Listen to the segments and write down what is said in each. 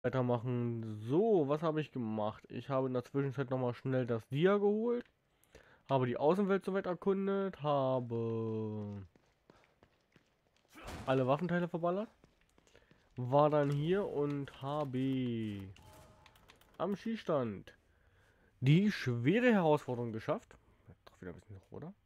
weitermachen. So, was habe ich gemacht? Ich habe in der Zwischenzeit nochmal schnell das Dia geholt. Habe die Außenwelt soweit erkundet. Habe alle Waffenteile verballert. War dann hier und habe am Schießstand die schwere Herausforderung geschafft. Doch wieder ein bisschen hoch, oder?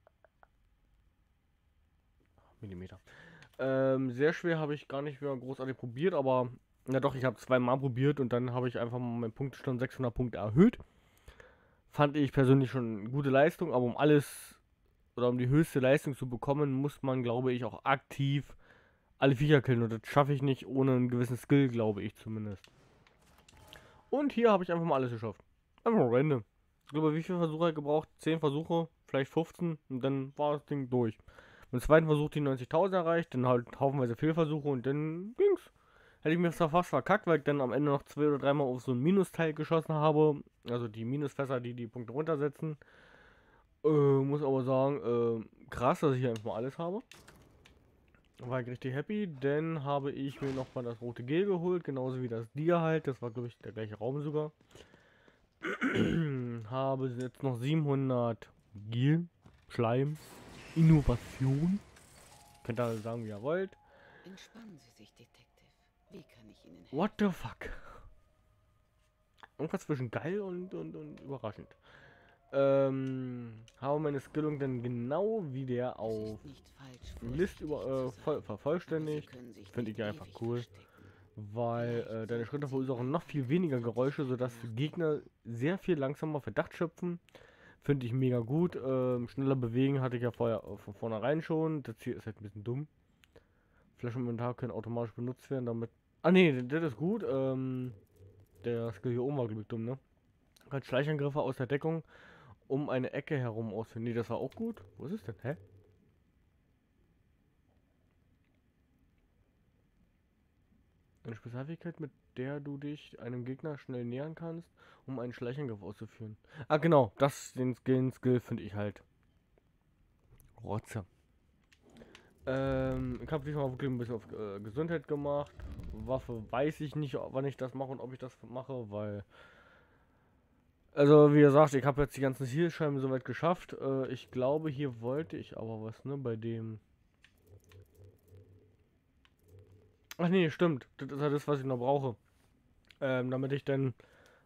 Millimeter. Sehr schwer habe ich gar nicht mehr großartig probiert, aber na doch, ich habe zweimal probiert und dann habe ich einfach mal meinen Punktestand 600 Punkte erhöht. Fand ich persönlich schon eine gute Leistung, aber um alles oder um die höchste Leistung zu bekommen, muss man, glaube ich, auch aktiv alle Viecher killen und das schaffe ich nicht ohne einen gewissen Skill, glaube ich zumindest. Und hier habe ich einfach mal alles geschafft. Einfach random. Ich glaube, wie viele Versuche habe ich gebraucht? 10 Versuche, vielleicht 15 und dann war das Ding durch. Beim zweiten Versuch die 90.000 erreicht, dann halt haufenweise Fehlversuche und dann ging's. Hätte ich mir fast verkackt, weil ich dann am Ende noch 2 oder 3 Mal auf so ein Minusteil geschossen habe. Also die Minusfässer, die die Punkte runtersetzen. Muss aber sagen, krass, dass ich hier einfach mal alles habe. War ich richtig happy, denn habe ich mir nochmal das rote Gel geholt, genauso wie das Dia halt. Das war, glaube ich, der gleiche Raum sogar. Habe jetzt noch 700 Gel, Schleim, Innovation. Könnt ihr sagen, wie ihr wollt. Entspannen Sie sich, Detective. Wie kann ich Ihnen What helfen? the fuck? Irgendwas zwischen geil und überraschend. Habe meine Skillung dann genau wie der Es auf ist nicht falsch, List vorsichtig zu sein, aber Sie vervollständigt. können sich Finde nicht ich ja einfach ewig cool. verstecken. Weil Vielleicht deine sollten Schritte Sie verursachen lieber noch viel einmal weniger über die Geräusche, Strecke sodass Gegner nachdenken. sehr viel langsamer Verdacht schöpfen. Finde ich mega gut. Schneller bewegen hatte ich ja vorher von vornherein schon. Das hier ist halt ein bisschen dumm. Flaschen im Inventar können automatisch benutzt werden, damit. Ah ne, das ist gut. Der Skill hier oben war, glaube ich, dumm, ne? Kann Schleichangriffe aus der Deckung um eine Ecke herum ausführen. Ne, das war auch gut. Wo ist es denn? Hä? Eine Spezialfähigkeit, mit der du dich einem Gegner schnell nähern kannst, um einen Schleichangriff auszuführen. Ah, genau. Den Skill finde ich halt Rotze. Ich habe diesmal wirklich ein bisschen auf Gesundheit gemacht. Waffe weiß ich nicht, wann ich das mache und ob ich das mache, weil. Also, wie gesagt, ich habe jetzt die ganzen Zielscheiben soweit geschafft. Ich glaube, hier wollte ich aber was, ne? Bei dem. Ach nee, stimmt. Das ist ja das, was ich noch brauche. Damit ich dann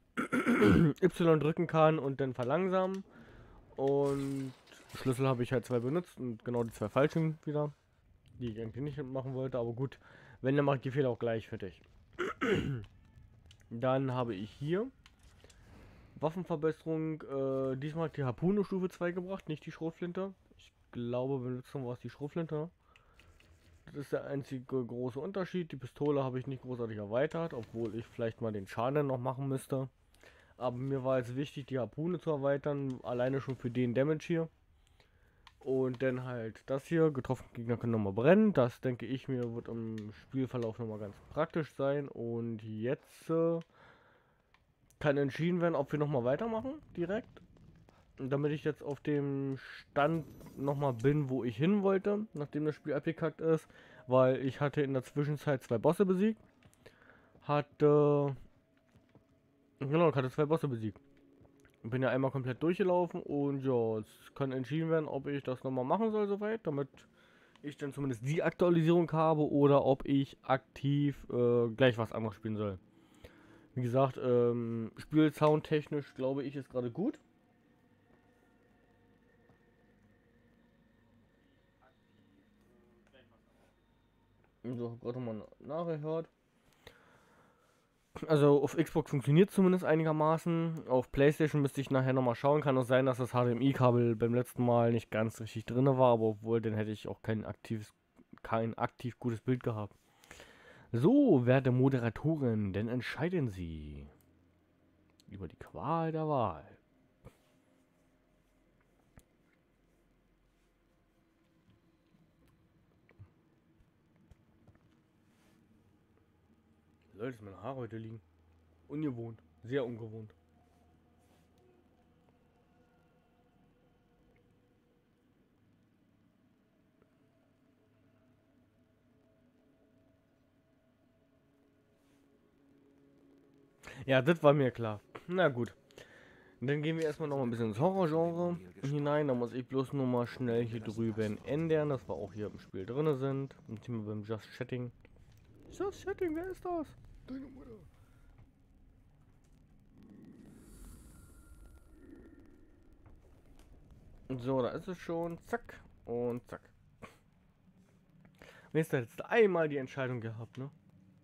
Y drücken kann und dann verlangsamen. Und Schlüssel habe ich halt zwei benutzt und genau die zwei falschen wieder, die ich eigentlich nicht machen wollte. Aber gut, wenn, dann mache ich die Fehler auch gleich fertig. Dann habe ich hier Waffenverbesserung. Diesmal hat die Harpune Stufe 2 gebracht, nicht die Schrotflinte. Ich glaube, beim letzten Mal war es die Schrotflinte. Das ist der einzige große Unterschied. Die Pistole habe ich nicht großartig erweitert, obwohl ich vielleicht mal den Schaden noch machen müsste. Aber mir war jetzt wichtig, die Harpune zu erweitern, alleine schon für den Damage hier. Und dann halt das hier, getroffene Gegner können nochmal brennen. Das denke ich mir, wird im Spielverlauf nochmal ganz praktisch sein. Und jetzt kann entschieden werden, ob wir nochmal weitermachen, direkt. Damit ich jetzt auf dem Stand nochmal bin, wo ich hin wollte, nachdem das Spiel abgekackt ist. Weil ich hatte in der Zwischenzeit zwei Bosse besiegt. Genau, ich hatte zwei Bosse besiegt. Bin ja einmal komplett durchgelaufen und ja, es kann entschieden werden, ob ich das nochmal machen soll soweit, damit ich dann zumindest die Aktualisierung habe oder ob ich aktiv gleich was anderes spielen soll. Wie gesagt, Spielsoundtechnisch glaube ich ist gerade gut. So, gerade mal nachgehört. Also auf Xbox funktioniert zumindest einigermaßen. Auf PlayStation müsste ich nachher nochmal schauen. Kann auch sein, dass das HDMI-Kabel beim letzten Mal nicht ganz richtig drin war, aber obwohl, dann hätte ich auch kein aktiv gutes Bild gehabt. So, werte Moderatoren, dann entscheiden Sie über die Qual der Wahl. Leute, dass meine Haare heute liegen. Ungewohnt. Sehr ungewohnt. Ja, das war mir klar. Na gut. Dann gehen wir erstmal noch mal ein bisschen ins Horrorgenre hinein. Da muss ich bloß nur mal schnell hier drüben ändern, dass wir auch hier im Spiel drin sind. Und sind wir beim Just Chatting. Just Chatting, wer ist das? Deine Mutter. So, da ist es schon. Zack und zack. Nächstes Mal jetzt einmal die Entscheidung gehabt, ne?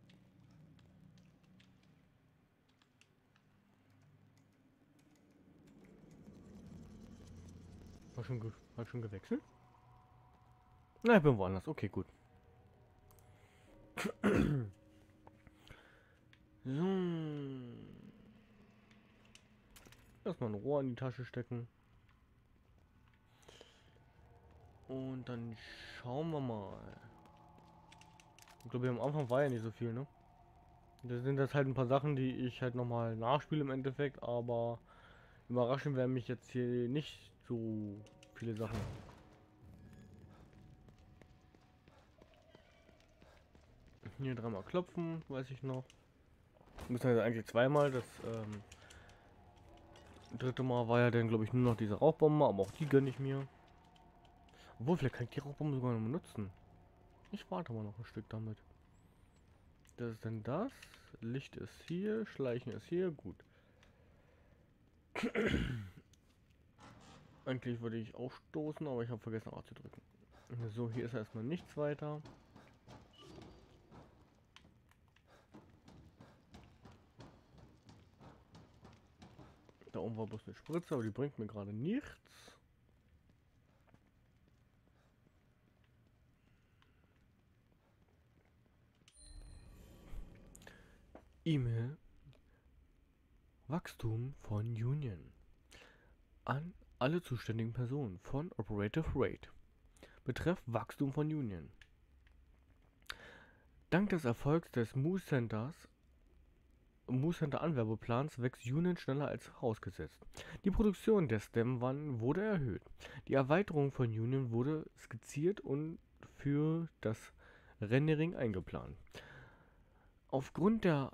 Hat schon gewechselt? Na, ich bin woanders. Okay, gut. So. Erstmal ein Rohr in die Tasche stecken. Und dann schauen wir mal. Ich glaube, am Anfang war ja nicht so viel, ne? Das sind das halt ein paar Sachen, die ich halt nochmal nachspiele im Endeffekt, aber überraschen werden mich jetzt hier nicht so viele Sachen. Hier dreimal klopfen, weiß ich noch. Müssen wir eigentlich zweimal. Das dritte Mal war ja dann, glaube ich, nur noch diese Rauchbombe, aber auch die gönne ich mir. Obwohl, vielleicht kann ich die Rauchbombe sogar noch benutzen. Ich warte mal noch ein Stück damit. Das ist denn das. Licht ist hier, Schleichen ist hier, gut. Eigentlich würde ich aufstoßen, aber ich habe vergessen A zu drücken. So, hier ist erstmal nichts weiter. Da oben war bloß eine Spritze, aber die bringt mir gerade nichts. E-Mail. Wachstum von Union. An alle zuständigen Personen von Operative Raid. Betreff Wachstum von Union. Dank des Erfolgs des Moose Center Anwerbeplans wächst Union schneller als vorausgesetzt. Die Produktion der STEM-Wannen wurde erhöht. Die Erweiterung von Union wurde skizziert und für das Rendering eingeplant. Aufgrund der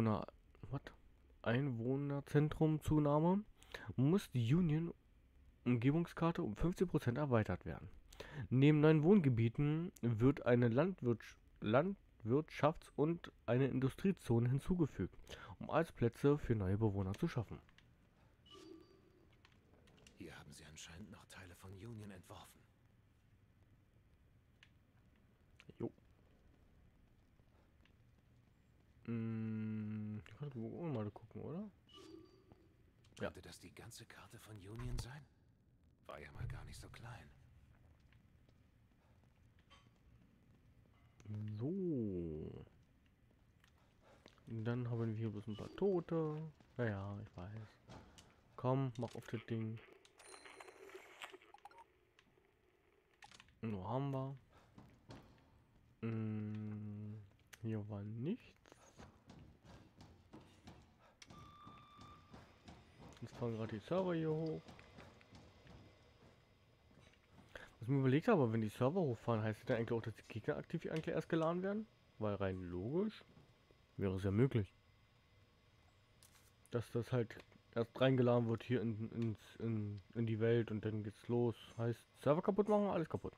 Einwohnerzentrumzunahme muss die Union Umgebungskarte um 15% erweitert werden. Neben neuen Wohngebieten wird eine Landwirtschafts- und eine Industriezone hinzugefügt, um Arbeitsplätze für neue Bewohner zu schaffen. Hier haben sie anscheinend noch Teile von Union entworfen. Jo. Ich kann mal gucken, oder? Ja. Könnte das die ganze Karte von Union sein? War ja mal gar nicht so klein. So. Dann haben wir hier bloß ein paar Tote. Naja, ich weiß. Komm, mach auf das Ding. Nur haben wir. Hier war nichts. Jetzt fahren gerade die Server hier hoch. Was ich mir überlegt habe, wenn die Server hochfahren, heißt das dann eigentlich auch, dass die Gegner aktiv eigentlich erst geladen werden? Weil rein logisch wäre es ja möglich. Dass das halt erst reingeladen wird hier in die Welt und dann geht's los. Heißt, Server kaputt machen, alles kaputt.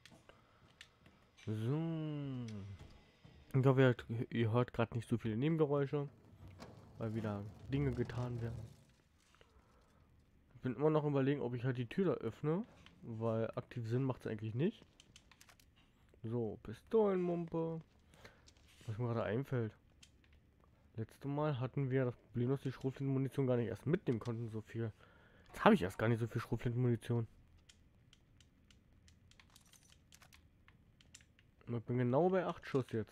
So. Ich glaube, ihr hört gerade nicht so viele Nebengeräusche, weil wieder Dinge getan werden. Ich bin immer noch überlegen, ob ich halt die Tür da öffne, weil aktiv Sinn macht es eigentlich nicht. So, Pistolenmumpe. Was mir gerade einfällt. Letztes Mal hatten wir das Problem, dass die Schrotflintenmunition gar nicht erst mitnehmen konnten, so viel. Jetzt habe ich erst gar nicht so viel Schrotflintenmunition. Ich bin genau bei 8 Schuss jetzt.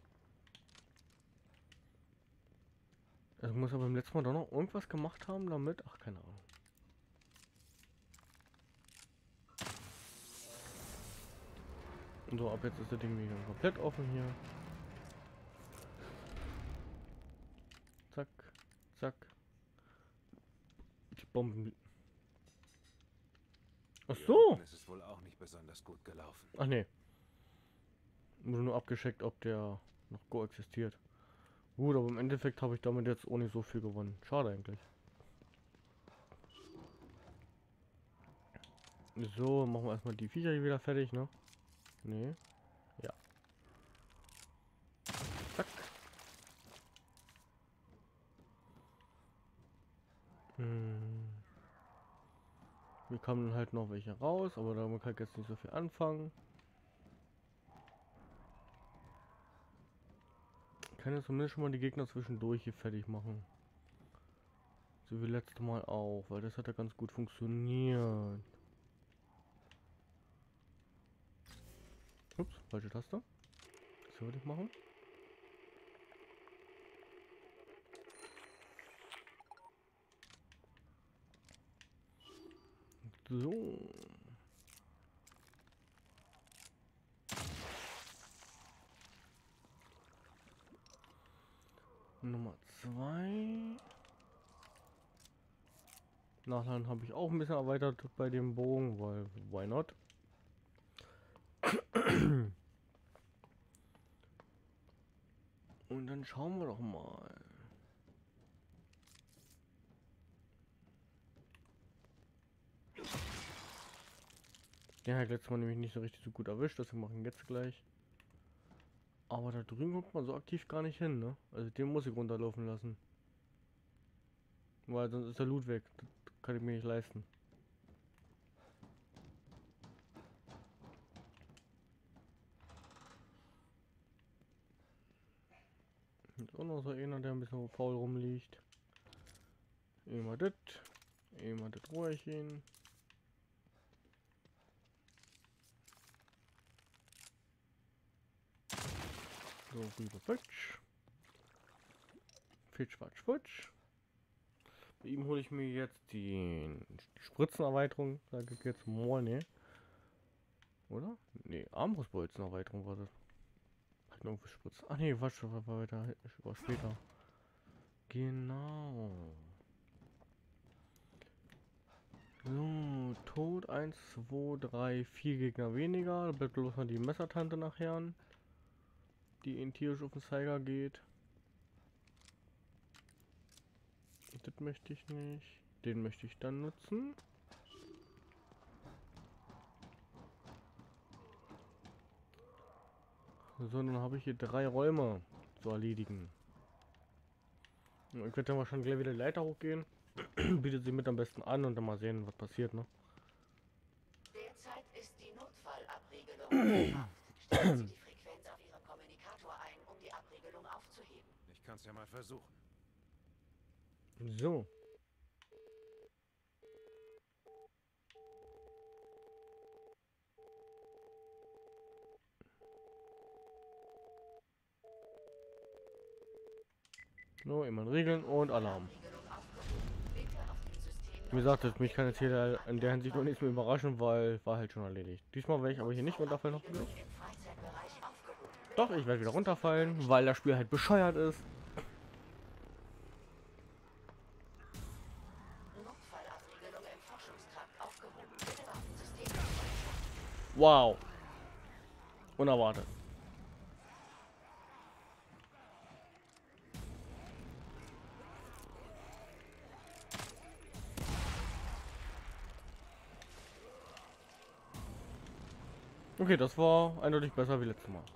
Also muss aber beim letzten Mal doch noch irgendwas gemacht haben damit. Ach, keine Ahnung. So, ab jetzt ist das Ding wieder komplett offen hier. Zack, zack. Die Bomben. Ach so. Es ist wohl auch nicht besonders gut gelaufen. Ach nee. Wurde nur abgeschickt, ob der noch Go existiert. Gut, aber im Endeffekt habe ich damit jetzt auch nicht so viel gewonnen. Schade eigentlich. So, machen wir erstmal die Viecher hier wieder fertig, ne? Nee. Ja. Zack. Wir kamen halt noch welche raus, aber damit kann ich jetzt nicht so viel anfangen. Ich kann jetzt zumindest schon mal die Gegner zwischendurch hier fertig machen. So wie letztes Mal auch, weil das hat ja ganz gut funktioniert. Ups, falsche Taste. Das würde ich machen. So. Nummer 2. Nachladen habe ich auch ein bisschen erweitert bei dem Bogen, weil why not? Und dann schauen wir doch mal. Den hat letztes Mal nämlich nicht so richtig so gut erwischt, deswegen machen wir jetzt gleich. Aber da drüben kommt man so aktiv gar nicht hin, ne? Also den muss ich runterlaufen lassen. Weil sonst ist der Loot weg. Das kann ich mir nicht leisten. Jetzt auch noch so einer, der ein bisschen faul rumliegt. Immer das. Immer das Rohrchen. So, rüber, futsch. Fitsch, fatsch, futsch. Bei ihm hole ich mir jetzt die Spritzenerweiterung. Sage ich jetzt mal, ne? Oder? Ne, Armbrustbolzenerweiterung war das. Hat noch Spritze. Ach ne, was war weiter, war später. Genau. So, Tod 1, 2, 3, 4 Gegner weniger. Da bleibt bloß noch die Messertante nachher, die in tierisch auf den Zeiger geht. Das möchte ich nicht. Den möchte ich dann nutzen. So, dann habe ich hier 3 Räume zu erledigen. Ich werde dann wahrscheinlich gleich wieder die Leiter hochgehen. Bietet sie mit am besten an und dann mal sehen, was passiert, ne? Derzeit ist die Notfallabriegelung. Stellen Sie die Frequenz auf Ihrem Kommunikator ein, um die Abriegelung aufzuheben. Ich kann's ja mal versuchen. So. So, immer regeln und Alarm. Wie gesagt, mich kann jetzt hier in der Hinsicht noch nichts mehr überraschen, weil war halt schon erledigt. Diesmal werde ich aber hier nicht runterfallen hoffentlich. Doch, ich werde wieder runterfallen, weil das Spiel halt bescheuert ist. Wow. Unerwartet. Okay, das war eindeutig besser wie letztes Mal.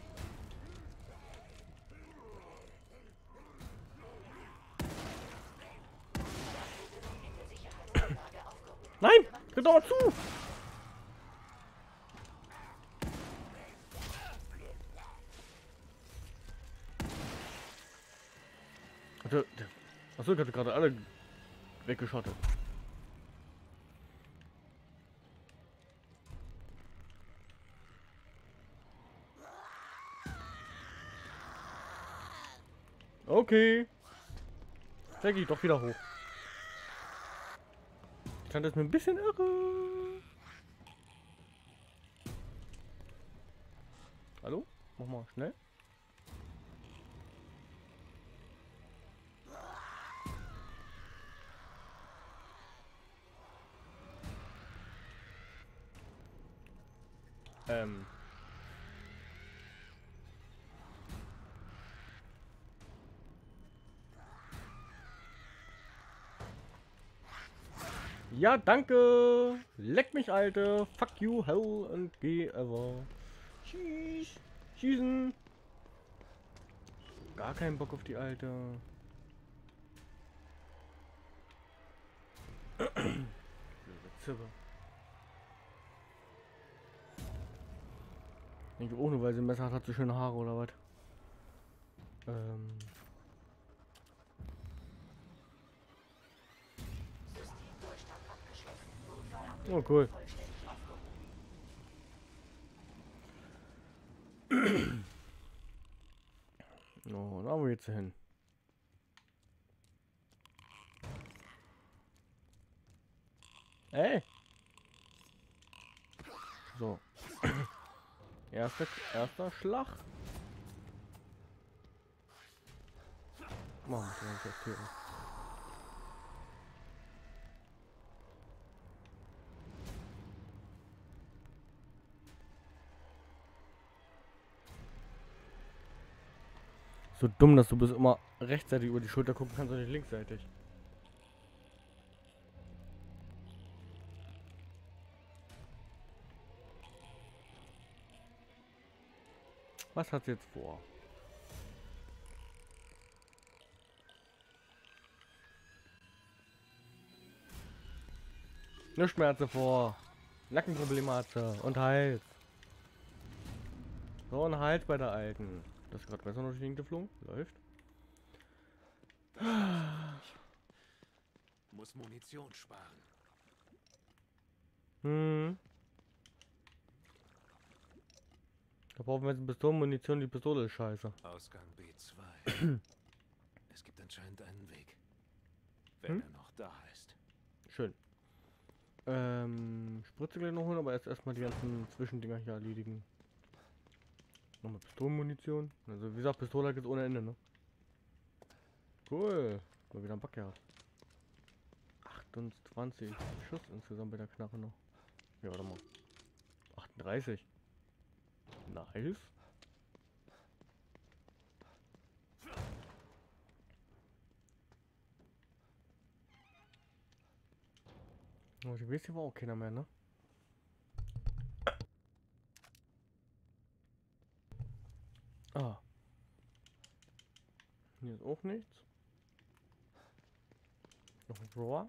Nein! Tritt doch zu! Achso, ich hatte gerade alle weggeschottet. Okay. Da gehe ich doch wieder hoch. Ich fand das mir ein bisschen irre. Hallo? Mach mal schnell. Ja, danke. Leck mich, Alte. Fuck you, hell and geh ever. Tschüss. Schießen. Gar keinen Bock auf die Alte. Blöde Zipper. Ich denke auch nur, weil sie ein Messer hat, hat sie schöne Haare oder was. Systemdurchstand abgeschlossen. Oh, cool. Vollständig aufgehoben. Oh, da wo jetzt hin? Ey! So. Erster Schlag. Machen wir das jetzt hier. So dumm, dass du bis immer rechtzeitig über die Schulter gucken kannst und nicht linksseitig. Was hat sie jetzt vor? Nichts mehr hat sie vor. Nackenprobleme hat sie. Und Hals. So, ein Hals bei der Alten. Das ist gerade besser noch nicht geflogen. Läuft. Muss Munition sparen. Hm. Da brauchen wir jetzt Pistolenmunition. Die Pistole ist scheiße. Ausgang B2. Es gibt anscheinend einen Weg. Wenn er noch da ist. Schön. Spritze gleich noch holen, aber erstmal die ganzen Zwischendinger hier erledigen. Nochmal Pistolenmunition. Also wie gesagt, Pistole hat jetzt ohne Ende, ne? Cool. Mal wieder ein Back gehabt. 28 Schuss insgesamt bei der Knarre noch. Ja, warte mal. 38. Nice. Oh, ich weiß, hier war auch keiner mehr, ne? Ah. Hier ist auch nichts. Noch ein Rohr.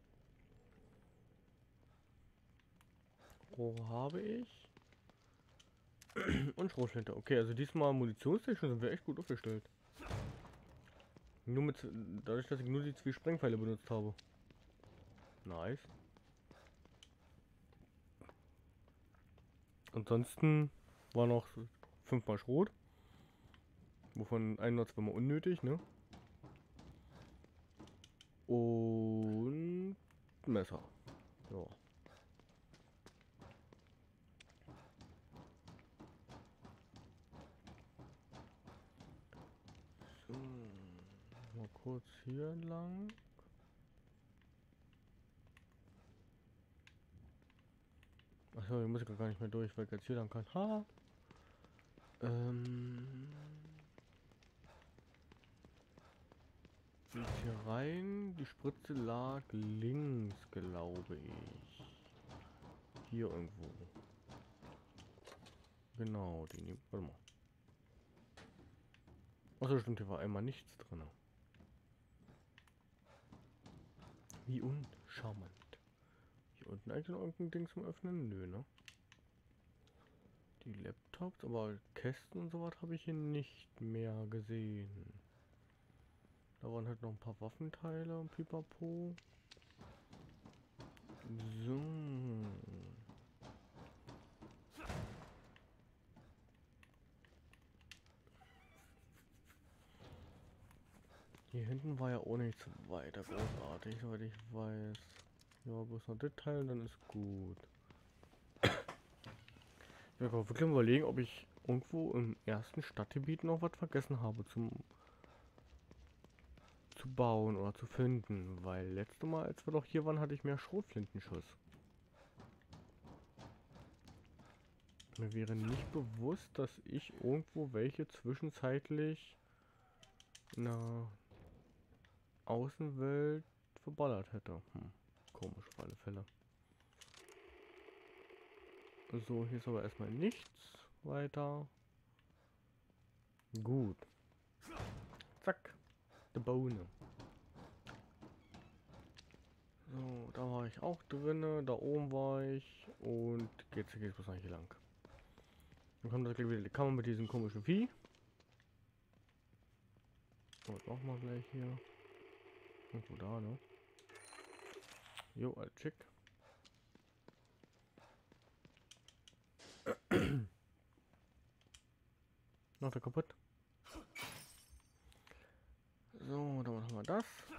Rohr habe ich. Und Schrotflinte. Okay, also diesmal Munitionstechnisch sind wir echt gut aufgestellt. Nur mit, dadurch, dass ich nur die 2 Sprengpfeile benutzt habe. Nice. Ansonsten war noch 5-mal Schrot. Wovon 1 oder 2-mal unnötig, ne? Und Messer. Ja. So. Mal kurz hier lang. Achso, hier muss ich gar nicht mehr durch, weil ich jetzt hier lang kann. Ha! Geht hier rein. Die Spritze lag links, glaube ich. Hier irgendwo. Genau, die nehmen. Warte mal. Achso, stimmt, hier war einmal nichts drin. Wie uncharmant. Hier unten eigentlich noch irgendein Ding zum Öffnen? Nö, ne? Die Laptops, aber Kästen und so was habe ich hier nicht mehr gesehen. Da waren halt noch ein paar Waffenteile und Pipapo. So. Hier hinten war ja auch nichts weiter großartig, soweit ich weiß. Ja, bloß noch das Teil, dann ist gut. Ich werde aber wirklich überlegen, ob ich irgendwo im ersten Stadtgebiet noch was vergessen habe zu bauen oder zu finden. Weil letztes Mal, als wir doch hier waren, hatte ich mehr Schrotflintenschuss. Mir wäre nicht bewusst, dass ich irgendwo welche zwischenzeitlich in der Außenwelt verballert hätte. komisch auf alle Fälle. So, hier ist aber erstmal nichts weiter. Gut. Zack. Die Bohne. So, da war ich auch drinne, da oben war ich und geht's wahrscheinlich hier lang. Dann kommt das gleich wieder die Kammer mit diesem komischen Vieh. Und machen wir gleich hier. Irgendwo da, ne? Jo, alles schick. Noch der kaputt. So, dann machen wir das.